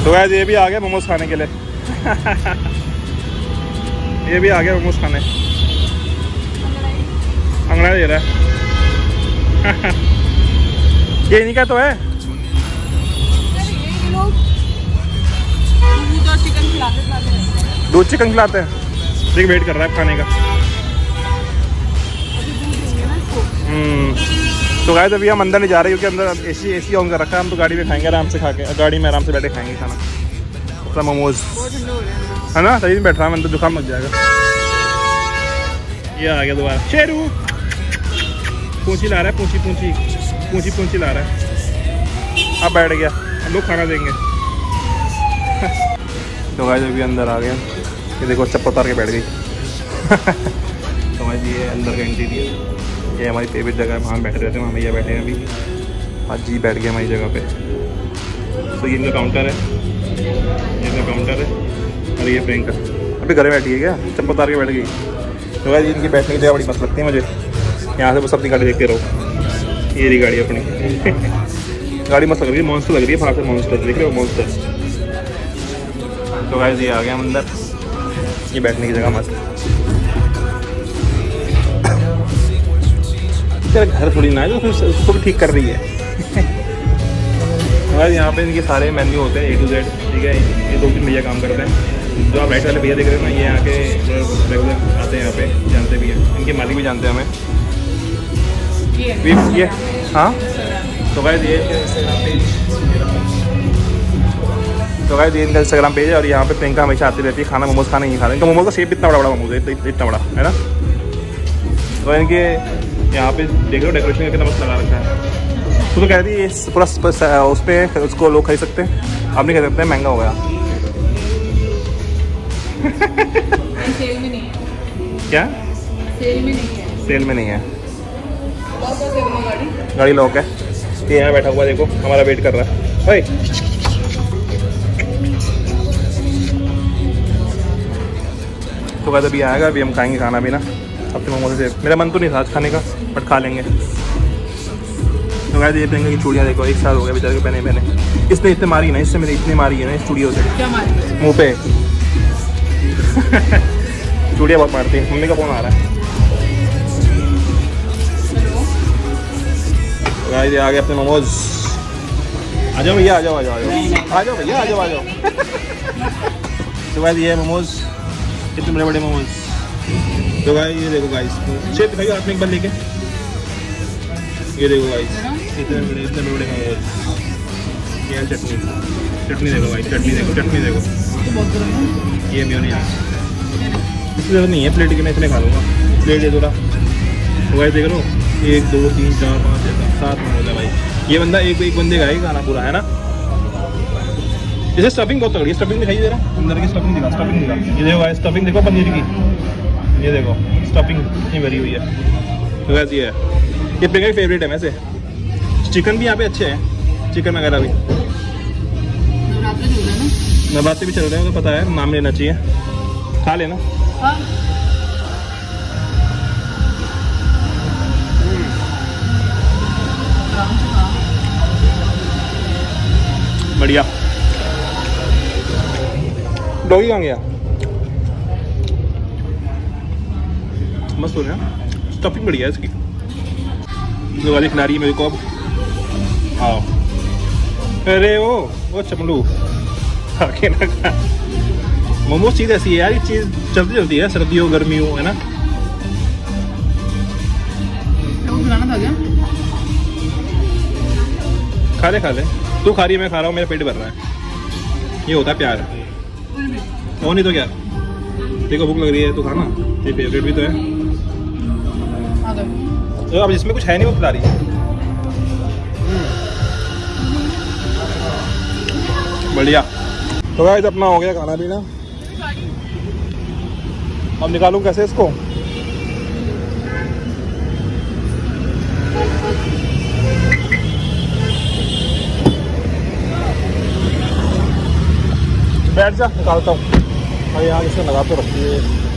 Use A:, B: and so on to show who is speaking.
A: तो गाइस ये भी आ गया मोमोज खाने के लिए। ये भी आ गया मोमोज खाने, अंगड़ा दे रहा है। ये इन्हीं का तो है। दूध चिकन खिलाते हैं। देख वेट कर रहा है खाने का। तो गाइस अभी हम अंदर नहीं जा रहे क्योंकि अंदर एसी ऑन कर रखा है। हम तो गाड़ी में खाएंगे आराम से, खा के गाड़ी में आराम से बैठे खाएंगे खाना अपना मोमोज, है ना। तभी बैठ रहा है, अंदर जुकाम लग जाएगा। ये आ गया दोबारा शेरू, पूंछी ला रहा है, पूंछी ला रहा है। अब बैठ गया, हम लोग खाना देंगे। तो गाइस अभी अंदर आ गया। ये देखो चप्पल उतार के बैठ गई। तो गाइस ये अंदर का इंटीरियर, ये हमारी फेवरेट जगह है, वहाँ बैठे रहते हैं। वहाँ भैया बैठे हैं अभी, आज जी बैठ गए हमारी जगह पे। तो ये इनका काउंटर है, और ये प्रियंका अभी घर में बैठी है क्या, चप्पल उतार के बैठ गई। तो गाइस इनकी बैठने की जगह बड़ी मस्त लगती है मुझे। यहाँ से बस अपनी गाड़ी देखते रहो। ये रही गाड़ी अपनी। गाड़ी मस्त लग रही है, मॉन्स्टर लग रही है बाहर से। मॉन्स्टर देख रहे हो, मॉन्स्टर। तो गाइस ये आ गया हम अंदर, ये बैठने की जगह मस्त। तेरा घर थोड़ी ना है जो उसको भी ठीक कर रही है। गाइस यहाँ पे इनके सारे मेन्यू होते हैं A to Z, ठीक है। ये 2-3 भैया काम करते हैं। जो आप राइट वाले भैया देख रहे हैं ना, ये यहाँ के रेगुलर आते हैं, यहाँ पे जानते भी हैं। इनके मालिक भी जानते हैं हमें। ये हाँ। तो गाइस ये इनका इंस्टाग्राम पेज है। और यहाँ पे प्रियंका हमेशा आती रहती है खाना, मोमोज खाना ही खाना। इनका मोमोज का शेप इतना बड़ा मोमोज है, इतना बड़ा है ना। तो इनके यहाँ पे देख लो डेकोरेशन कितना मस्त लगा रखा है। तो कह रही है पूरा उस पर उसको लोग खरीद सकते हैं, आप नहीं खरीद सकते, महंगा हो गया।
B: सेल में नहीं है
A: क्या? सेल में नहीं है। गाड़ी लॉक है। ये यहाँ बैठा हुआ देखो, हमारा वेट कर रहा है भाई। तो बाद अभी आएगा, अभी हम खाएंगे खाना भी ना अपने मोमोज से। मेरा मन तो नहीं था आज खाने का, बट खा लेंगे। तो गाइस ये प्रियंका की चूड़ियाँ देखो, 1 साल हो गया बेचारे को पहने। इसने इतने मारी ना, इससे मेरे इतनी मारी है ना इस चूड़ियों से, मुँह पे। चूड़ियाँ बहुत मारती है। मम्मी का फोन आ रहा है। गाइस आ गए अपने मोमोज। आ जाओ भैया, आ जाओ भैया, आ जाओ। तो गाइस ये मोमोज, कितने बड़े बड़े मोमोज। तो गाइस ये देखो गाइस, शेप दिखाइए हाथ में एक बार लेके। ये देखो गाइस, इतने बड़े मोमोज। ये चटनी देखो भाई, चटनी देखो। ये मेयोनीज इसकी जरूरत नहीं है प्लेट की, मैं इसमें खा लूँगा। प्लेट दे दो। तो गाइस देख लो, 1 2 3 4 5 6 7 मोमोज है भाई। ये बंदा एक बंदे का ही खाना पूरा है ना। जैसे स्टफिंग बहुत तगड़ी है। स्टफिंग दिखाई दे रहा है, अंदर की स्टफिंग दिखा। ये देखो गाइस, स्टफिंग देखो पनीर की। ये देखो स्टफिंग इतनी भरी हुई है। तो गाइस ये है, ये प्रियंका की फेवरेट है वैसे। चिकन भी यहाँ पे अच्छे हैं, चिकन वगैरह भी। नवरात्रि भी चल रहे हैं, तो पता है, नाम लेना चाहिए। खा लेना। बढ़िया। डॉगी कहाँ गया? मस्त हो गया। स्टफिंग बढ़िया है इसकी। जो वाली खिला रही है मेरे को अब। आओ। अरे वो चमलू आके ना खा। मोमोज चीज़ ऐसी है यार, ये चीज़ चलती है, सर्दियों गर्मियों, है ना। खा ले तू खा रही है, मैं खा रहा हूँ, मेरा पेट भर रहा है। ये होता है प्यार। और नहीं तो क्या, देखो भूख लग रही है तो खाना, ये फेवरेट भी तो है। तो अब जिसमें कुछ है नहीं वो खिला रही है। बढ़िया। तो गाइस अपना हो गया खाना पीना। अब निकालूं कैसे इसको? बैठ जा, निकालता हूँ। और यहाँ इसमें लगा तो रखी है।